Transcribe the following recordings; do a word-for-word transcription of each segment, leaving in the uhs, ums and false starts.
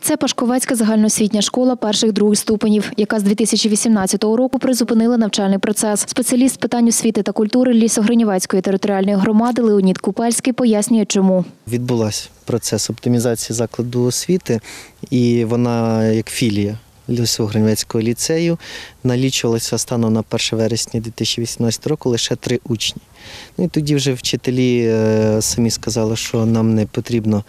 Це Пашковецька загальноосвітня школа перших-других ступенів, яка з дві тисячі вісімнадцятого року призупинила навчальний процес. Спеціаліст з питань освіти та культури Лісогринівецької територіальної громади Леонід Купальський пояснює, чому. Відбулася процес оптимізації закладу освіти, і вона як філія Лісогринівецького ліцею налічувалася станом на перше вересня дві тисячі вісімнадцятого року лише три учні. Ну і тоді вже вчителі самі сказали, що нам не потрібно,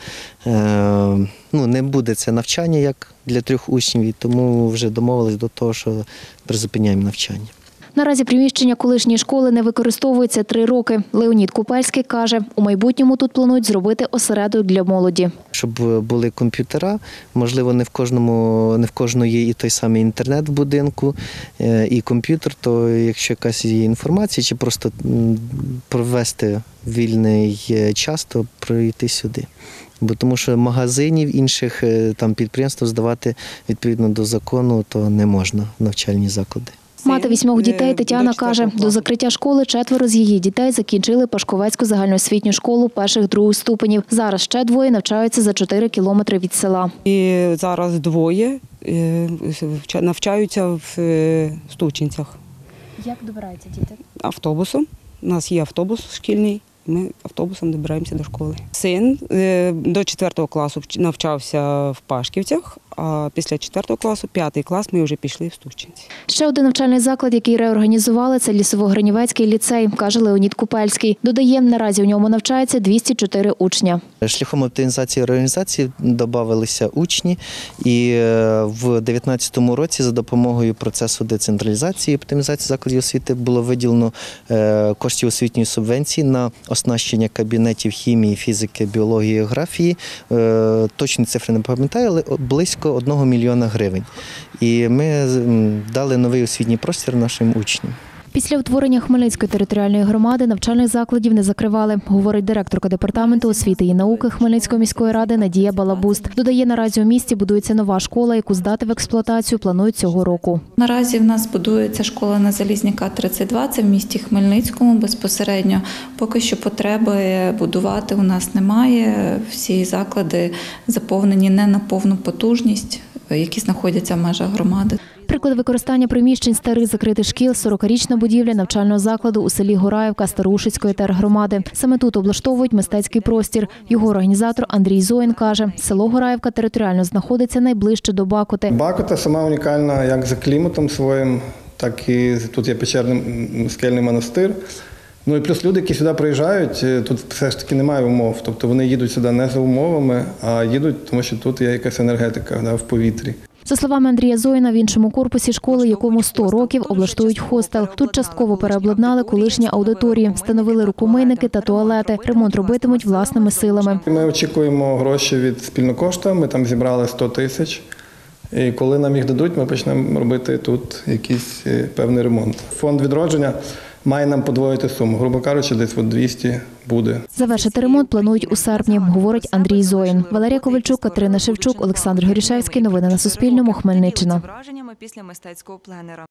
ну не буде це навчання як для трьох учнів, і тому вже домовились до того, що призупиняємо навчання. Наразі приміщення колишньої школи не використовується три роки. Леонід Купальський каже, у майбутньому тут планують зробити осередок для молоді. Щоб були комп'ютера, можливо, не в кожному, не в кожного є і той самий інтернет в будинку, і комп'ютер, то якщо якась є інформація, чи просто провести вільний час, то прийти сюди. Бо тому що магазинів, інших там підприємств здавати відповідно до закону, то не можна в навчальні заклади. Мати вісьмох дітей Тетяна каже, до закриття школи четверо з її дітей закінчили Пашковецьку загальноосвітню школу перших-других ступенів. Зараз ще двоє навчаються за чотири кілометри від села. І зараз двоє навчаються в Стучинцях. Як добираються діти? Автобусом. У нас є автобус шкільний. Ми автобусом добираємося до школи. Син до четвертого класу навчався в Пашківцях, а після четвертого класу, п'ятий клас, ми вже пішли в Стучинці. Ще один навчальний заклад, який реорганізували, це Лісово-Гринівецький ліцей, каже Леонід Купальський. Додає, наразі у ньому навчається двісті чотири учня. Шляхом оптимізації і реорганізації додавалися учні, і в дев'ятнадцятому році за допомогою процесу децентралізації і оптимізації закладів освіти було виділено коштів освітньої субвенції на оснащення кабінетів хімії, фізики, біології, географії. Точні цифри не пам'ятаю, але близько одного мільйона гривень. І ми дали новий освітній простір нашим учням. Після утворення Хмельницької територіальної громади навчальних закладів не закривали, говорить директорка департаменту освіти і науки Хмельницької міської ради Надія Балабуст. Додає, наразі у місті будується нова школа, яку здати в експлуатацію планують цього року. Наразі в нас будується школа на Залізняка тридцять два, це в місті Хмельницькому безпосередньо. Поки що потреби будувати у нас немає. Всі заклади заповнені не на повну потужність, які знаходяться в межах громади. Приклад використання приміщень старих закритих шкіл – сорокарічна будівля навчального закладу у селі Гораївка Староушицької тергромади. Саме тут облаштовують мистецький простір. Його організатор Андрій Зоїн каже, село Гораївка територіально знаходиться найближче до Бакути. Бакута сама унікальна як за кліматом своїм, так і тут є печерний скельний монастир. Ну і плюс люди, які сюди приїжджають, тут все ж таки немає умов. Тобто вони їдуть сюди не за умовами, а їдуть, тому що тут є якась енергетика, да, в повітрі. За словами Андрія Зоїна, в іншому корпусі школи, якому сто років, облаштують хостел. Тут частково переобладнали колишні аудиторії, встановили рукомийники та туалети. Ремонт робитимуть власними силами. Ми очікуємо гроші від спільнокошта, ми там зібрали сто тисяч. І коли нам їх дадуть, ми почнемо робити тут якийсь певний ремонт. Фонд відродження має нам подвоїти суму. Грубо кажучи, десь от двісті буде. Завершити ремонт планують у серпні, говорить Андрій Зоїн. Валерія Ковальчук, Катерина Шевчук, Олександр Горішевський. Новини на Суспільному. Хмельниччина.